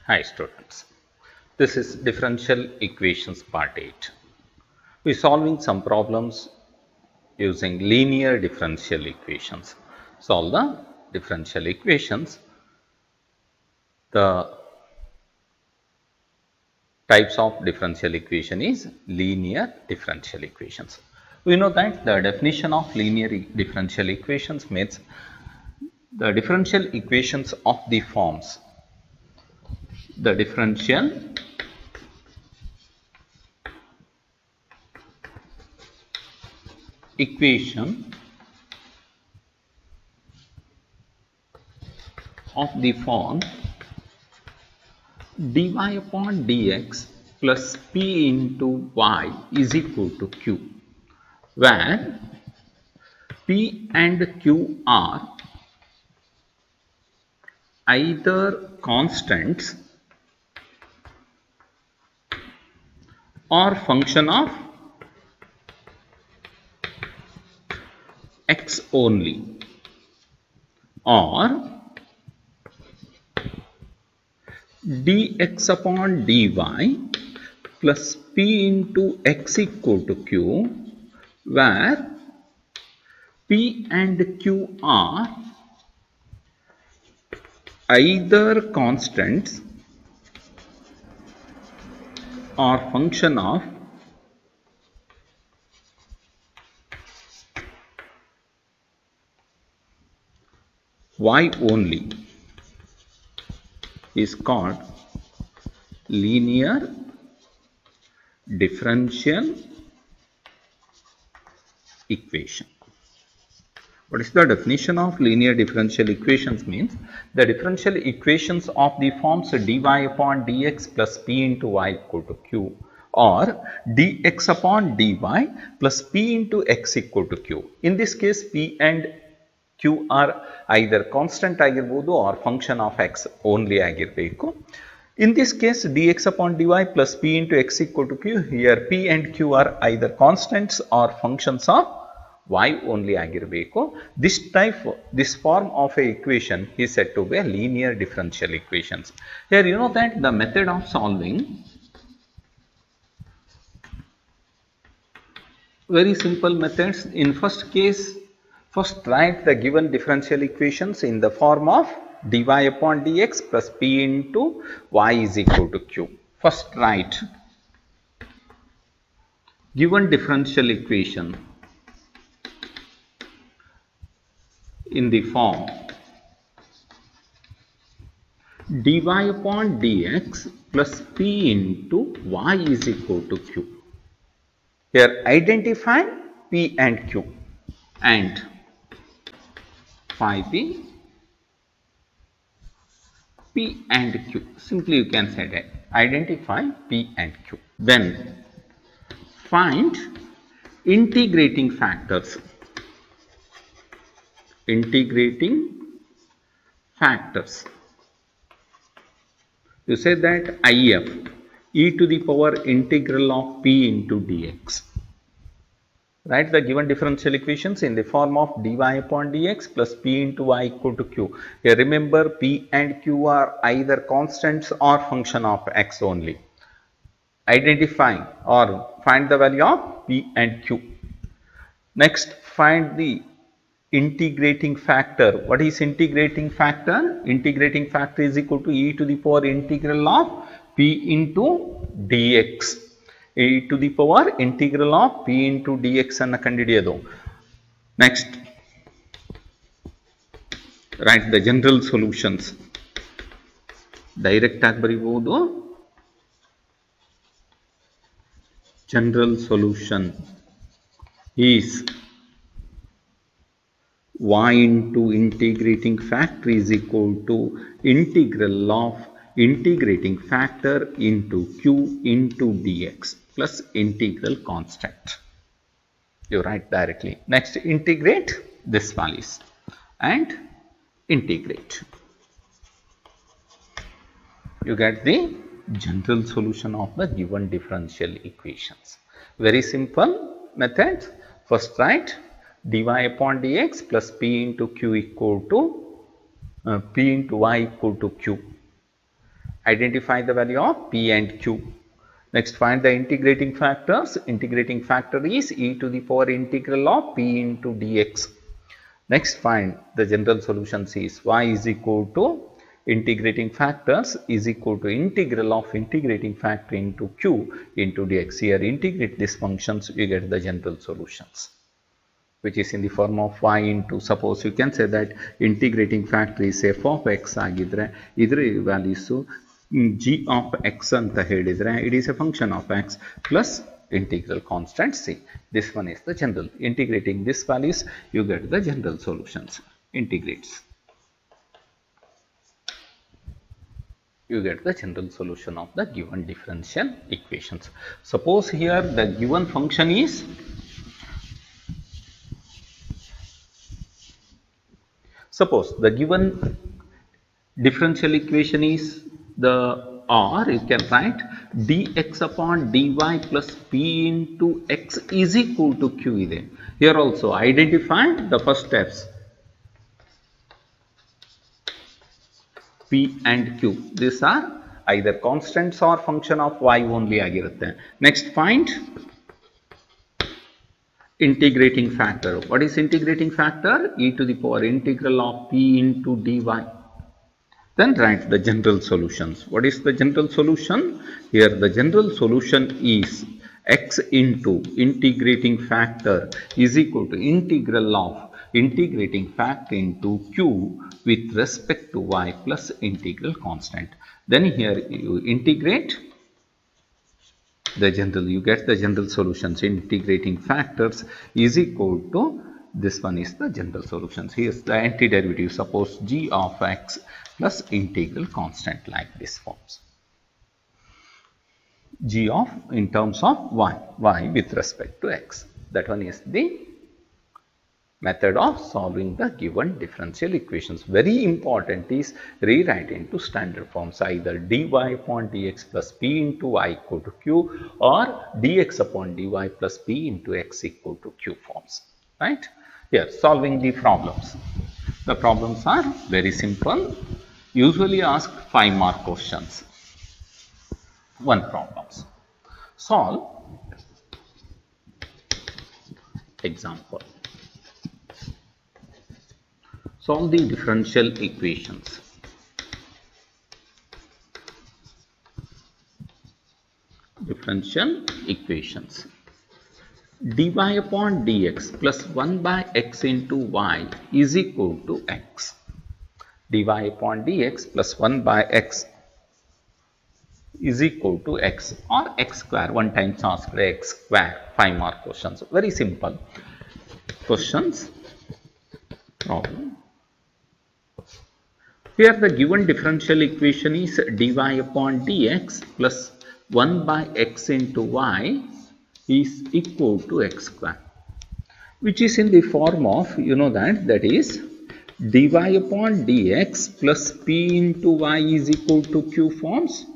Hi students, this is differential equations part 8. We are solving some problems using linear differential equations. Solve the differential equations. The types of differential equation is linear differential equations. We know that the definition of linear differential equations means the differential equations of the forms the differential equation of the form dy upon dx plus p into y is equal to q, where p and q are either constants or function of x only, or dx upon dy plus p into x equal to q, where p and q are either constants or function of y only, is called linear differential equation. What is the definition of linear differential equations? Means the differential equations of the forms dy upon dx plus p into y equal to q, or dx upon dy plus p into x equal to q. In this case, p and q are either constant ಆಗಿರಬಹುದು or function of x only ಆಗಿರಬೇಕು. In this case, dx upon dy plus p into x equal to q, here p and q are either constants or functions of y only ಆಗಿರಬೇಕು. This form of a equation is said to be a linear differential equations. Here you know that the method of solving, very simple methods. In first case, first write the given differential equations in the form of dy upon dx plus p into y is equal to q. First write given differential equation in the form dy upon dx plus p into y is equal to q. Here identify p and q and phi p and q. Simply you can say that identify p and q. Then find integrating factors. Integrating factors. You say that if e to the power integral of p into dx. Write the given differential equations in the form of dy upon dx plus p into y equal to q. Here remember, p and q are either constants or function of x only. Identify or find the value of p and q. Next, find the integrating factor. What is integrating factor? Integrating factor is equal to e to the power integral of p into dx. E to the power integral of p into dx ಅನ್ನು ಕಂಡುಹಿಡಿಯೋದು. Next, write the general solutions. Direct ಆಗಿ ಬರೀಬಹುದು. General solution is y into integrating factor is equal to integral of integrating factor into q into dx plus integral constant. You write directly. Next, integrate this values and integrate. You get the general solution of the given differential equations. Very simple method. First write dy upon dx plus p into q equal to p into y equal to q. Identify the value of p and q. Next, find the integrating factors. Integrating factor is e to the power integral of p into dx. Next, find the general solutions is y is equal to integrating factors is equal to integral of integrating factor into q into dx. Here, integrate these functions, you get the general solutions, which is in the form of y into, suppose you can say that integrating factor is f of x agidre, idra values g of x anta helidre, it is a function of x plus integral constant c. This one is the general. Integrating these values, you get the general solutions. Integrates, you get the general solution of the given differential equations. Suppose here the given function is differential equation is the, or you can write dx upon dy plus p into x is equal to q ide. Here also identify the first steps p and q. These are either constants or function of y only agirutte. Next, find integrating factor. What is integrating factor? E to the power integral of p into dy. Then write the general solutions. What is the general solution? Here the general solution is x into integrating factor is equal to integral of integrating factor into q with respect to y plus integral constant. Then here you integrate the general, you get the general solutions. Integrating factors is equal to, this one is the general solutions. Here is the antiderivative. Suppose g of x plus integral constant like this forms. G of in terms of y with respect to x. That one is the method of solving the given differential equations. Very important is rewrite into standard forms, either dy upon dx plus p into y equal to q, or dx upon dy plus p into x equal to q forms. Right? Here, solving the problems. The problems are very simple. Usually ask 5 mark questions. 1 problems. Solve example. Solve the differential equations. Differential equations. Dy upon dx plus 1 by x into y is equal to x. Dy upon dx plus 1 by x is equal to x, or x square. 1 times asked x square. 5 mark questions. Very simple questions. Problem. Here the given differential equation is dy upon dx plus 1 by x into y is equal to x square, which is in the form of, you know that is dy upon dx plus p into y is equal to q forms.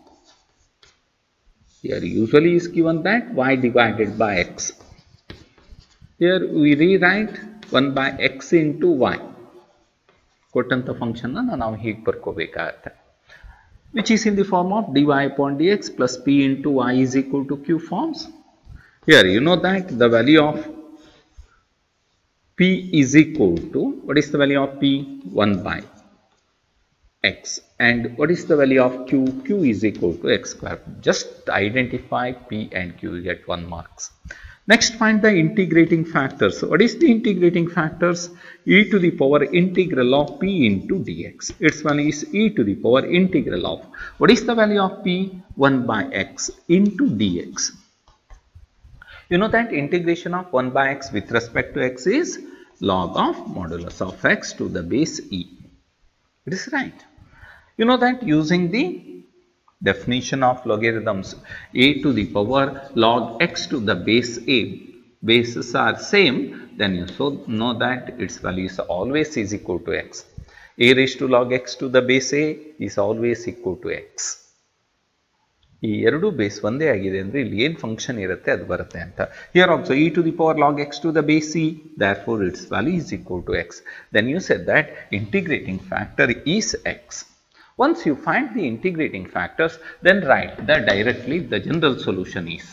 Here usually is given that y divided by x. Here we rewrite 1 by x into y. ಕೊಟ್ಟಂತ function ಅನ್ನು ನಾವು ಹೀಗೆ ಬರ್ಕೋಬೇಕಾಗುತ್ತೆ, which is in the form of dy upon dx plus p into y is equal to q forms. Here you know that the value of p is equal to, what is the value of p? 1 by x. And what is the value of q? Q is equal to x square. Just identify p and q, you get 1 marks. Next, find the integrating factors. What is the integrating factors? E to the power integral of p into dx. Its one is e to the power integral of, what is the value of p? 1 by x into dx. You know that integration of 1 by x with respect to x is log of modulus of x to the base e. It is right. You know that using the definition of logarithms, a to the power log x to the base a, bases are same, then you so know that its value is always is equal to x. A raised to log x to the base a is always equal to x. ಈ ಎರಡು base ಒಂದೇ ಆಗಿದೆ ಅಂದ್ರೆ ಇಲ್ಲಿ ಏನು function ಇರುತ್ತೆ ಅದು ಬರುತ್ತೆ ಅಂತ. Here also e to the power log x to the base c, therefore its value is equal to x. Then you said that integrating factor is x. Once you find the integrating factors, then write that directly the general solution is.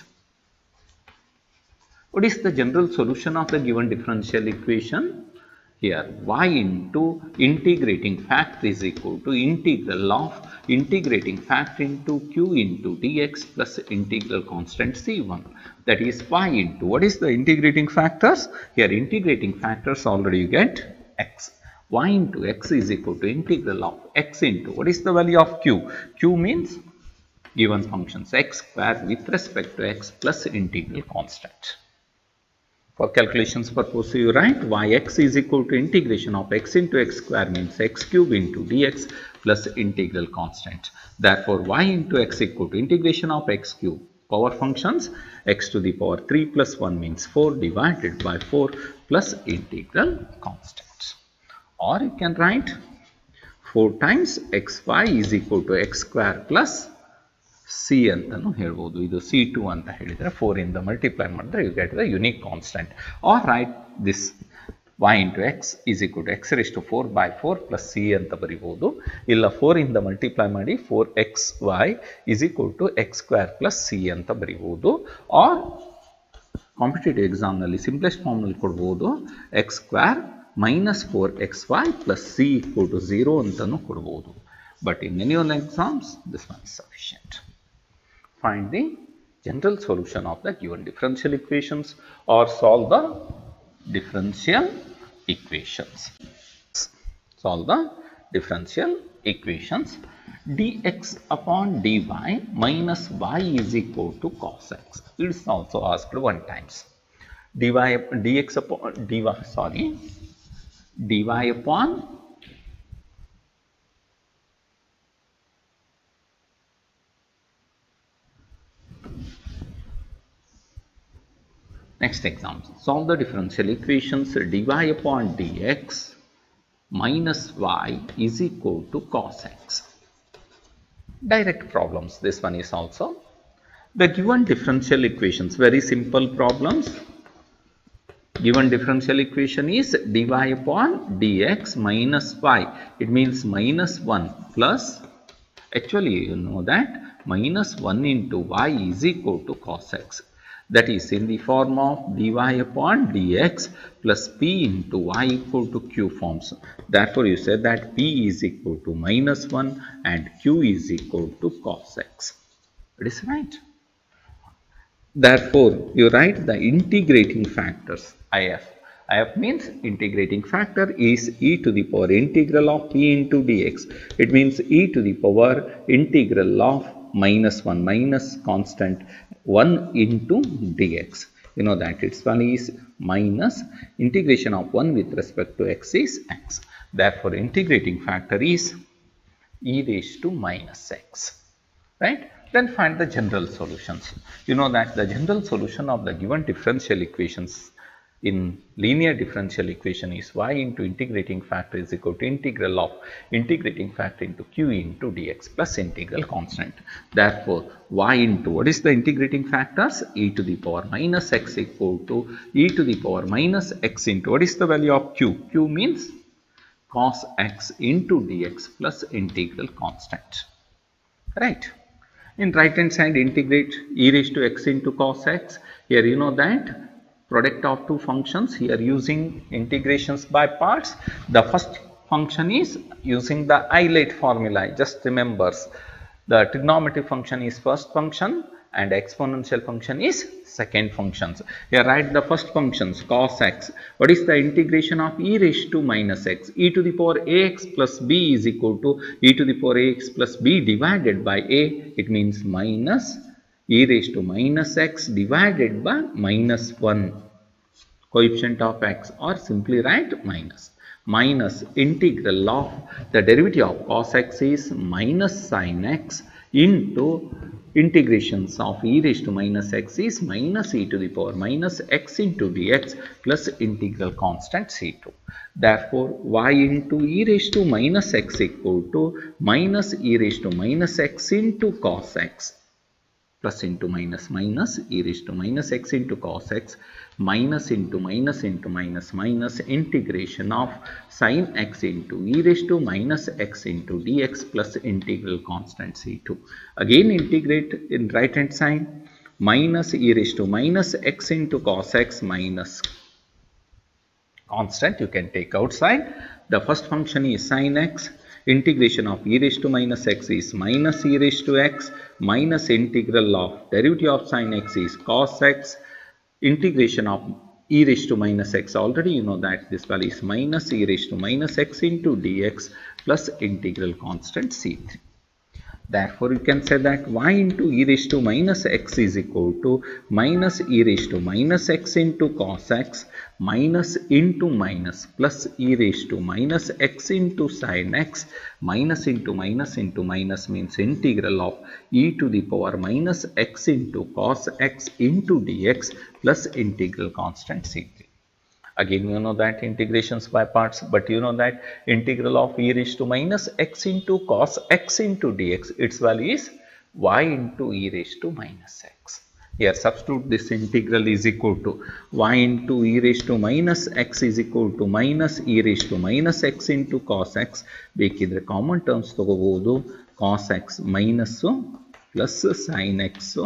What is the general solution of the given differential equation? Here y into integrating factor is equal to integral of integrating factor into q into dx plus integral constant c1, that is y into, what is the integrating factors? Here integrating factors already you get x. Y into x is equal to integral of x into, what is the value of q? Q means given functions x square with respect to x plus integral constant. For calculations purpose, you write yx is equal to integration of x into x square means x cube into dx plus integral constant. Therefore, y into x equal to integration of x cube power functions x to the power 3 plus 1 means 4 divided by 4 plus integral constant. Or you can write 4 times xy is equal to x square plus C ಅಂತನೂ ಹೇಳ್ಬೋದು. ಇದು C2 ಅಂತ ಹೇಳಿದರೆ 4 ಇಂದ multiply ಮಾಡಿದ್ರೆ you get the unique constant. Or write this y into x is equal to x raised to 4 by 4 plus c ಅಂತ ಬರಿಬೋದು. ಇಲ್ಲ 4 ಇಂದ ಮಲ್ಟಿಪ್ಲೈ ಮಾಡಿ 4xy is equal to x square plus c ಅಂತ ಬರಿಬೋದು. Or ಕಾಂಪಿಟೇಟಿವ್ ಎಕ್ಸಾಮ್ನಲ್ಲಿ simplest ಫಾರ್ಮ್ನಲ್ಲಿ ಕೊಡ್ಬೋದು x square minus 4xy plus c equal to 0 ಅಂತನೂ ಕೊಡ್ಬೋದು. But in many of the exams, this one is sufficient. Find the general solution of the given differential equations or solve the differential equations. Solve the differential equations. Dx upon dy minus y is equal to cos x. It is also asked one times. Dx upon dy, dy upon next example. Solve the differential equations dy upon dx minus y is equal to cos x. Direct problems. This one is also. The given differential equations, very simple problems. Given differential equation is dy upon dx minus y. It means minus 1 plus, actually you know that minus 1 into y is equal to cos x. That is in the form of dy upon dx plus p into y equal to q forms. Therefore, you say that p is equal to minus 1 and q is equal to cos x. It is right. Therefore, you write the integrating factors if. If means integrating factor is e to the power integral of p into dx. It means e to the power integral of minus 1 minus constant 1 into dx. You know that its value is minus integration of 1 with respect to x is x. Therefore, integrating factor is e raised to minus x. Right? Then find the general solutions. You know that the general solution of the given differential equations in linear differential equation is y into integrating factor is equal to integral of integrating factor into q into dx plus integral constant. Therefore, y into, what is the integrating factors? E to the power minus x equal to e to the power minus x into, what is the value of q? Q means cos x into dx plus integral constant. Right? In right hand side, integrate e raised to x into cos x. Here you know that product of two functions, here using integrations by parts. The first function is using the Euler formula. Just remembers the trigonometric function is first function and exponential function is second functions. Here write the first functions cos x. What is the integration of e raised to minus x? E to the power ax plus b is equal to e to the power ax plus b divided by a. It means minus e raised to minus x divided by minus 1 coefficient of x, or simply write minus integral of the derivative of cos x is minus sin x into integrations of e raised to minus x is minus e to the power minus x into dx plus integral constant c2. Therefore, y into e raised to minus x equal to minus e raised to minus x into cos x plus into minus minus e raised to minus x into cos x minus into minus into minus minus integration of sin x into e raised to minus x into dx plus integral constant c2. Again integrate in right hand side, minus e raised to minus x into cos x minus constant you can take outside. The first function is sin x. Integration of e raised to minus x is minus e raised to x minus integral of derivative of sin x is cos x. Integration of e raised to minus x, already you know that this value is minus e raised to minus x into dx plus integral constant c3. Therefore, you can say that y into e raised to minus x is equal to minus e raised to minus x into cos x minus into minus plus e raised to minus x into sin x minus into minus means integral of e to the power minus x into cos x into dx plus integral constant c3. Again, you know that integrations by parts, but you know that integral of e raised to minus x into cos x into dx, its value is y into e raised to minus x. Here substitute this integral is equal to y into e raised to minus x is equal to minus e raised to minus x into cos x. ಬೇಕಿದ್ರೆ common terms ತಗೋಬಹುದು, cos x minus plus sin x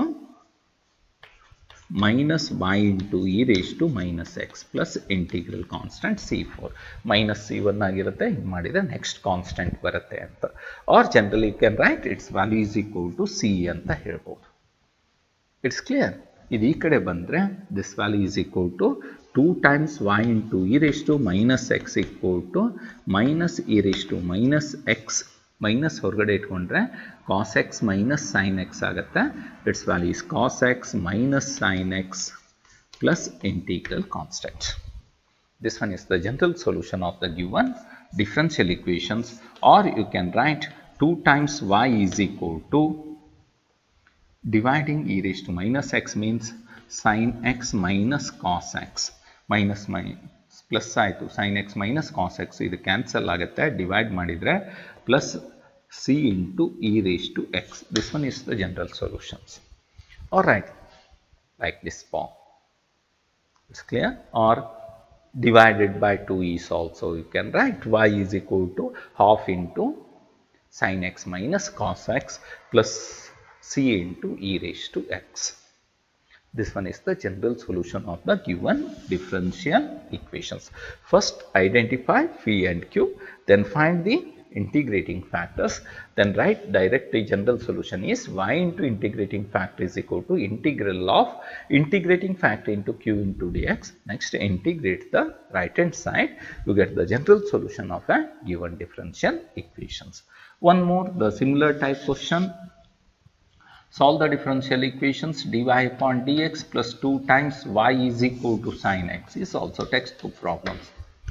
minus y into e raised to minus x plus integral constant c4 minus c1 ಆಗಿರುತ್ತೆ. ಇದು ಮಾಡಿದ್ರೆ next constant ಬರುತ್ತೆ ಅಂತ, or generally you can write its value is equal to c ಅಂತ ಹೇಳ್ಬೋದು. It's clear. ಇದು ಈ ಕಡೆ ಬಂದ್ರೆ this value is equal to 2 times y into e raised to minus x equal to minus e raised to minus x minus ಹೊರಗಡೆ ಇಟ್ಕೊಂಡ್ರೆ cos x minus sin x ಆಗುತ್ತೆ. its value is cos x minus sin x plus integral constant. This one is the general solution of the given differential equations, or you can write 2 times y is equal to dividing e raised to minus x means sin x minus cos x minus plus ಆಯಿತು sin x minus cos x ಇದು cancel ಆಗುತ್ತೆ, divide ಮಾಡಿದರೆ plus c into e raised to x. This one is the general solutions. Alright, like this form. It's clear? Or divided by 2 is also you can write y is equal to half into sin x minus cos x plus c into e raised to x. This one is the general solution of the given differential equations. First identify phi and q, then find the integrating factors, then write directly general solution is y into integrating factor is equal to integral of integrating factor into q into dx. Next integrate the right hand side, you get the general solution of a given differential equations. One more, the similar type question. Solve the differential equations dy upon dx plus 2 times y is equal to sin x is also textbook problems.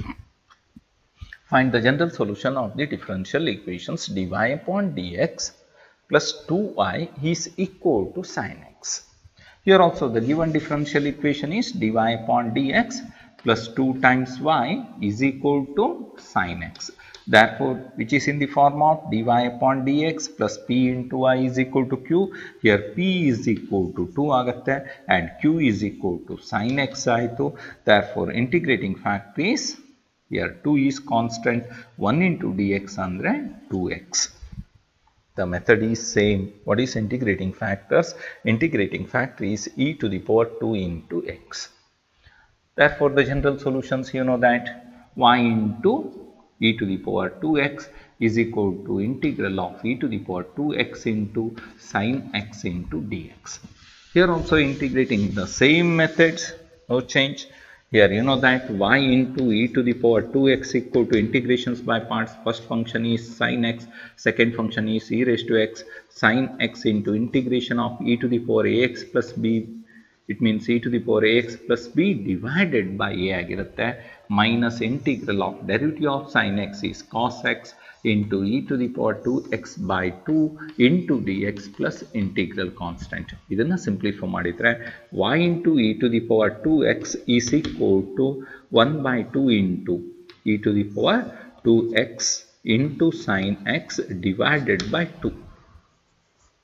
Find the general solution of the differential equations dy upon dx plus 2y is equal to sin x. Here also the given differential equation is dy upon dx plus 2 times y is equal to sin x. Therefore, which is in the form of dy upon dx plus p into y is equal to q. Here p is equal to 2 ಆಗುತ್ತೆ and q is equal to sin x ಆಯಿತು. Therefore, integrating factor is here 2 is constant, 1 into dx andre 2x. The method is same. What is integrating factors? Integrating factor is e to the power 2 into x. Therefore, the general solutions you know that y into e to the power 2x is equal to integral of e to the power 2x into sin x into dx. Here also integrating the same methods, no change. Here you know that y into e to the power 2x equal to integrations by parts. First function is sin x, second function is e raised to x, sin x into integration of e to the power ax plus b. It means e to the power ax plus b divided by a ಆಗಿರುತ್ತೆ minus integral of derivative of sin x is cos x into e to the power 2x by 2 into dx plus integral constant. ಇದನ್ನ simplify ಮಾಡಿದ್ರೆ y into e to the power 2x is equal to 1 by 2 into e to the power 2x into sin x divided by 2.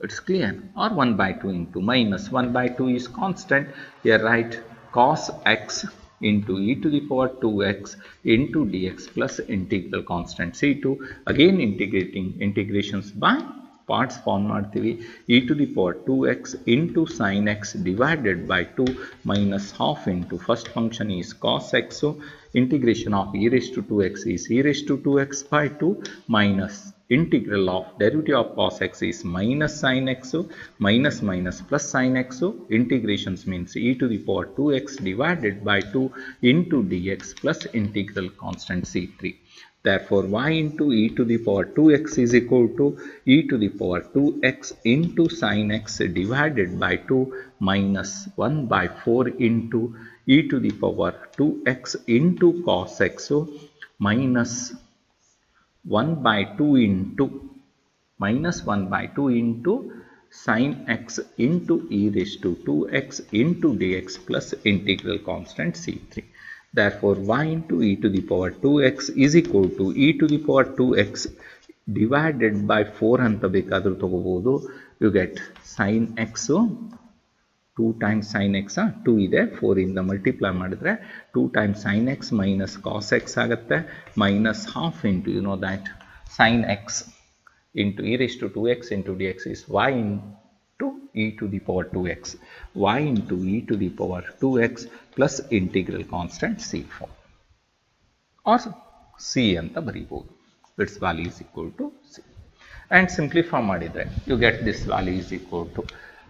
It's clear. Or 1 by 2 into minus 1 by 2 is constant. Here write cos x into e to the power 2x into dx plus integral constant c2. Again integrations by parts form ಮಾಡ್ತೀವಿ. e to the power 2x into sin x divided by 2 minus half into first function is cos x. So integration of e raised to 2x is e raised to 2x by 2 minus integral of derivative of cos x is minus sin x. So minus minus plus sin x. So integrations means e to the power 2x divided by 2 into dx plus integral constant c3. Therefore, y into e to the power 2x is equal to e to the power 2x into sin x divided by 2 minus 1 by 4 into e to the power 2x into cos x. So minus 1 by 2 into minus 1 by 2 into sin x into e raised to 2x into dx plus integral constant c3. Therefore, y into e to the power 2x is equal to e to the power 2x divided by 4 ಅಂತ ಬೇಕಾದರೂ ತಗೋಬಹುದು. You get sin x 2 times sin x 2 ಇದೆ 4 ಇಂದ multiply ಮಾಡಿದ್ರೆ 2 times sin x minus cos x ಆಗುತ್ತೆ minus half into you know that sin x into e raised to 2x into dx is y into e to the power 2x, y into e to the power 2x plus integral constant c4 or c ಅಂತ ಬರೀಬಹುದು. Its value is equal to c and simplify ಮಾಡಿದ್ರೆ you get this value is equal to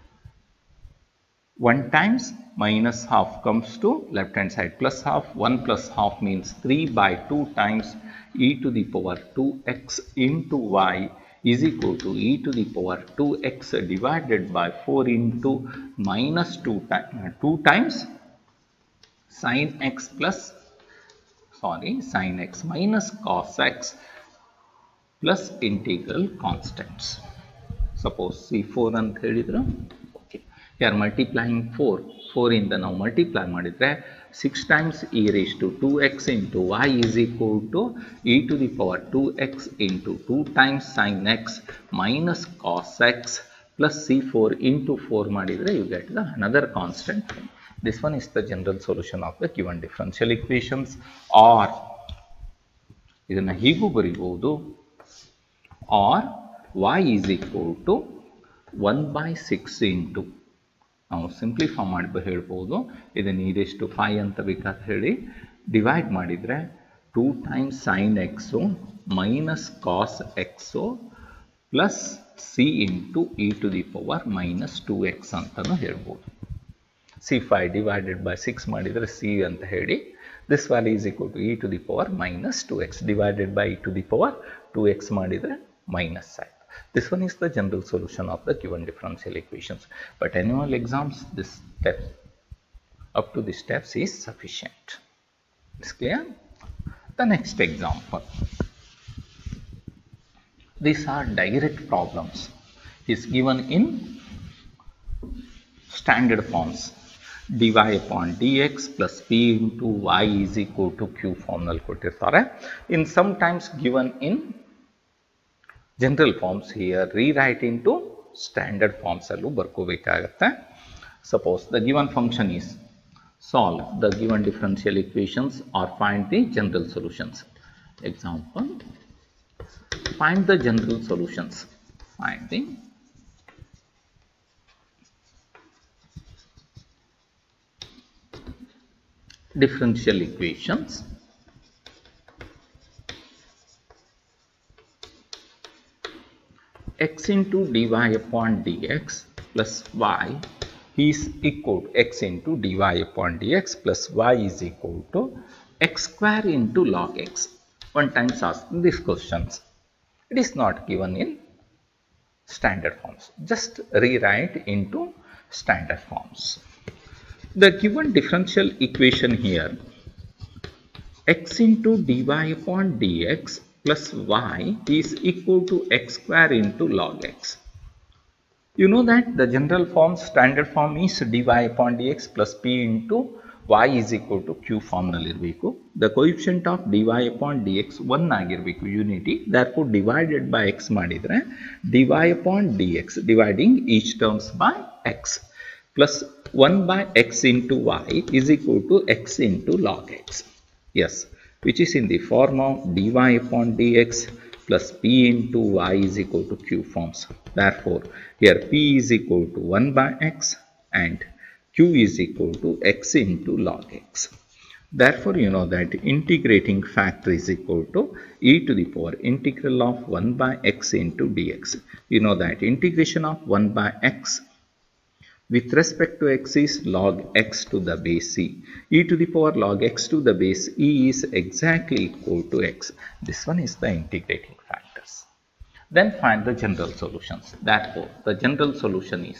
1 times minus half comes to left hand side plus half. 1 plus half means 3 by 2 times e to the power 2x into y is equal to e to the power 2x divided by 4 into minus 2 times sin x plus sin x minus cos x plus integral constants. Suppose c4 ಅಂತ ಹೇಳಿದ್ರು here multiplying 4 ಇಂದ ನಾವು multiply ಮಾಡಿದ್ರೆ 6 times e raised to 2x into y is equal to e to the power 2x into 2 times sin x minus cos x plus c4 into 4 ಮಾಡಿದ್ರೆ you get the another constant. This one is the general solution of the given differential equations. Or ಇದನ್ನ ಹೀಗೂ ಬರೀಬಹುದು or y is equal to 1 by 6 into ನಾವು simplify ಮಾಡಿ ಹೇಳ್ಬೋದು ಇದನ್ನು e raised to 5 ಅಂತ ಬೇಕಾದ್ರೆ ಹೇಳಿ ಡಿವೈಡ್ ಮಾಡಿದರೆ 2 times sin x minus cos x plus c into e to the power minus 2x ಅಂತಲೂ ಹೇಳ್ಬೋದು. c5 divided by 6 ಮಾಡಿದರೆ c ಅಂತ ಹೇಳಿ this value is equal to e to the power minus 2x divided by e to the power 2x ಮಾಡಿದರೆ minus sign. This one is the general solution of the given differential equations. But annual exams, this step up to the steps is sufficient. It's clear? The next example. These are direct problems. Is given in standard forms. dy upon dx plus p into y is equal to q form ನಲ್ಲಿ ಕೊಟ್ಟಿರ್ತಾರೆ. In sometimes given in general forms, here rewrite into standard forms allu ಬರ್ಕೋಬೇಕಾಗುತ್ತೆ. Suppose the given function is solve the given differential equations or find the general solutions. Example, find the general solutions. Find the differential equations x into dy upon dx plus y is equal to x into dy upon dx plus y is equal to x square into log x. One times asked these questions. It is not given in standard forms. Just rewrite into standard forms. The given differential equation here x into dy upon dx plus y is equal to x square into log x. You know that the general form standard form is dy upon dx plus p into y is equal to q form nalirbeku. The coefficient of dy upon dx 1 agirbeku unity. Therefore divided by x madidre dy upon dx dividing each terms by x plus 1 by x into y is equal to x into log x. Yes, which is in the form of dy upon dx plus p into y is equal to q forms. Therefore here p is equal to 1 by x and q is equal to x into log x. Therefore, you know that integrating factor is equal to e to the power integral of 1 by x into dx. You know that integration of 1 by x with respect to x is log x to the base e. E to the power log x to the base e is exactly equal to x. This one is the integrating factors. Then find the general solutions. Therefore, the general solution is,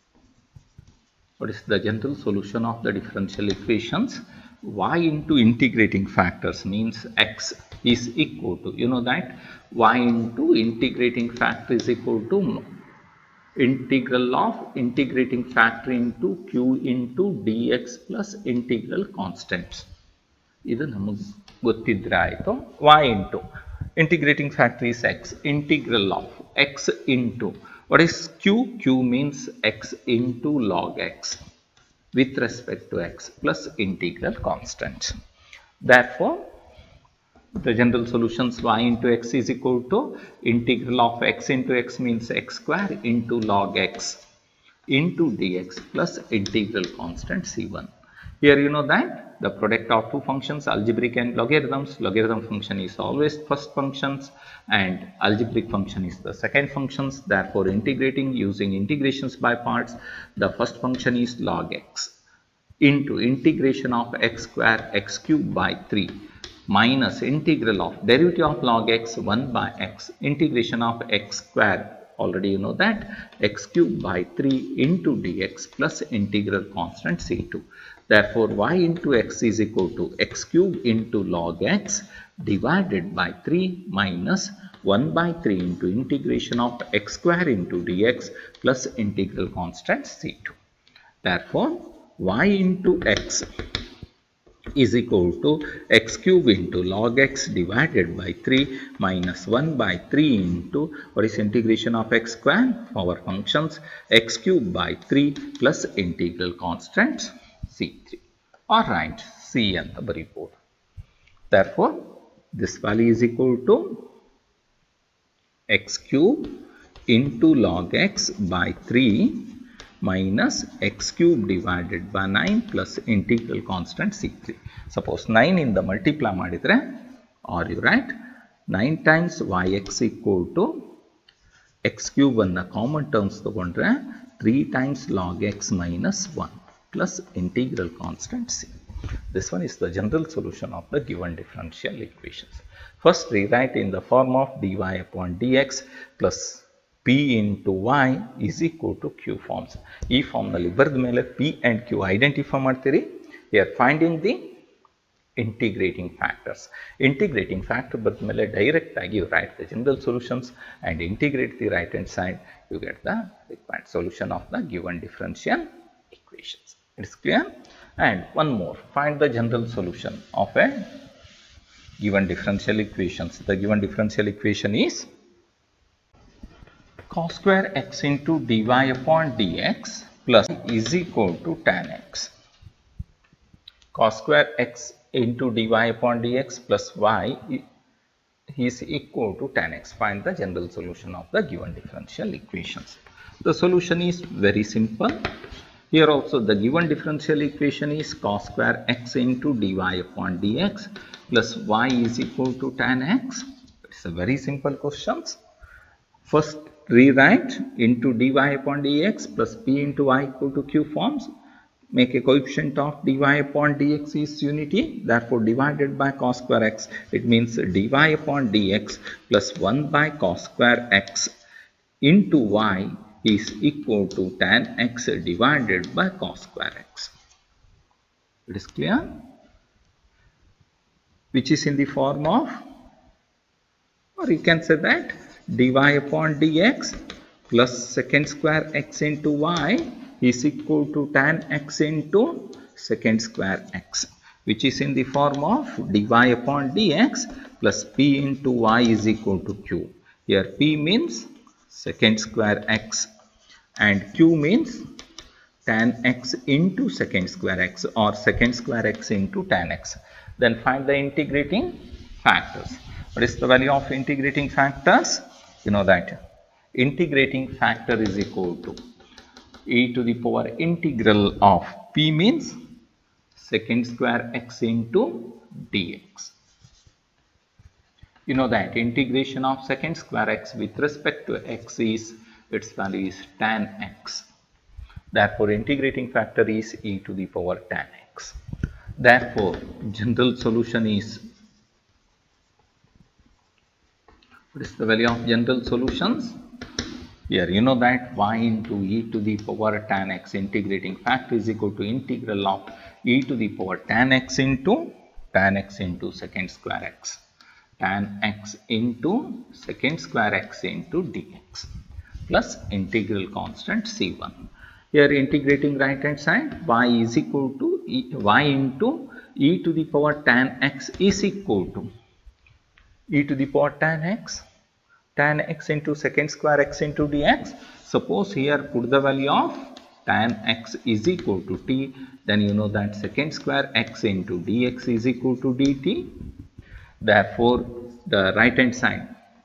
what is the general solution of the differential equations? Y into integrating factors means x is equal to, you know that y into integrating factor is equal to integral of integrating factor into q into dx plus integral constants. ಇದು ನಮಗೆ ಗೊತ್ತಿದ್ರೆ ಆಯಿತು. y into integrating factor is x, integral of x into, what is q? Q means x into log x with respect to x plus integral constant. Therefore, the general solutions y into x is equal to integral of x into x means x square into log x into dx plus integral constant c1. Here you know that the product of two functions, algebraic and logarithms, logarithm function is always first functions and algebraic function is the second functions. Therefore, integrating using integrations by parts, the first function is log x into integration of x square x cube by 3 minus integral of derivative of log x 1 by x integration of x square, already you know that, x cube by 3 into dx plus integral constant c2. Therefore, y into x is equal to x cube into log x divided by 3 minus 1 by 3 into integration of x square into dx plus integral constant c2. Therefore, y into x is equal to x cube into log x divided by 3 minus 1 by 3 into, what is integration of x square, our functions, x cube by 3 plus integral constants c3. Alright, c and the report. Therefore, this value is equal to x cube into log x by 3 minus x cube divided by 9 plus integral constant c3. Suppose 9 in the multiply madidre, or you write 9 times yx equal to x cube anna common terms tagondre 3 times log x minus 1 plus integral constant c. This one is the general solution of the given differential equations. First, rewrite in the form of dy upon dx plus p into y is equal to q forms. ಈ form ನಲ್ಲಿ ಬರೆದ ಮೇಲೆ p and q identify ಮಾಡ್ತೀರಿ. Here finding the integrating factors. Integrating factor ಬರೆದ ಮೇಲೆ direct ಆಗಿ you write the general solutions and integrate the right hand side, you get the required solution of the given differential equations. It is clear? And one more, find the general solution of a given differential equations. The given differential equation is cos square x into dy upon dx plus is equal to tan x. Cos square x into dy upon dx plus y is equal to tan x. Find the general solution of the given differential equations. The solution is very simple. Here also the given differential equation is cos square x into dy upon dx plus y is equal to tan x. It's a very simple question. First, rewrite into dy upon dx plus p into y equal to q forms. Make a coefficient of dy upon dx is unity. Therefore, divided by cos square x, it means dy upon dx plus 1 by cos square x into y is equal to tan x divided by cos square x. It is clear? Which is in the form of, or you can say that dy upon dx plus secant square x into y is equal to tan x into secant square x, which is in the form of dy upon dx plus p into y is equal to q. Here p means secant square x and q means tan x into secant square x or secant square x into tan x. Then find the integrating factors. What is the value of integrating factors? You know that integrating factor is equal to e to the power integral of p means secant square x into dx. You know that integration of secant square x with respect to x is, its value is tan x. Therefore, integrating factor is e to the power tan x. Therefore, general solution is, what is the value of general solutions? Here you know that y into e to the power tan x integrating factor is equal to integral of e to the power tan x into secant square x, tan x into secant square x into dx plus integral constant c1. Here integrating right hand side, y is equal to y into e to the power tan x is equal to e to the power tan x into secant square x into dx. Suppose here put the value of tan x is equal to t, then you know that secant square x into dx is equal to dt. Therefore, the right hand side,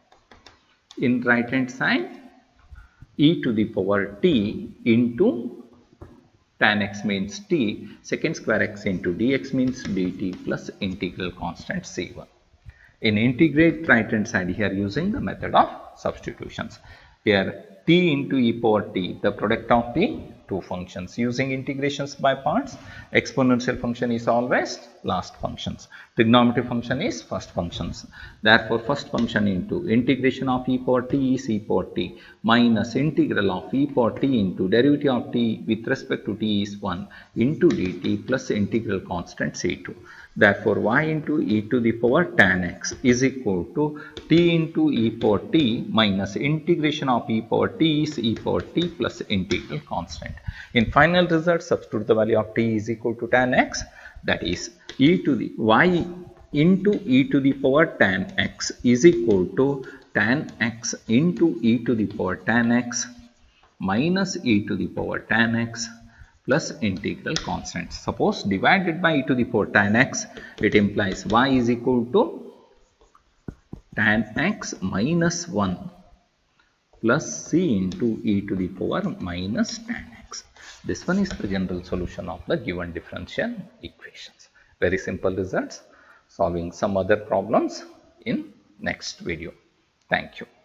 in right hand side, e to the power t into tan x means t, secant square x into dx means dt plus integral constant c1. In integrate right hand side here using the method of substitutions. Here t into e power t, the product of the two functions. Using integrations by parts, exponential function is always last functions. Trigonometric function is first functions. Therefore, first function into integration of e power t is e power t minus integral of e power t into derivative of t with respect to t is 1 into dt plus integral constant c2. Therefore, y into e to the power tan x is equal to t into e power t minus integration of e power t is e power t plus integral constant. In final result, substitute the value of t is equal to tan x, that is e to the y into e to the power tan x is equal to tan x into e to the power tan x minus e to the power tan x plus integral constant. Suppose divided by e to the power tan x, it implies y is equal to tan x minus 1 plus c into e to the power minus tan x. This one is the general solution of the given differential equations. Very simple results. Solving some other problems in next video. Thank you.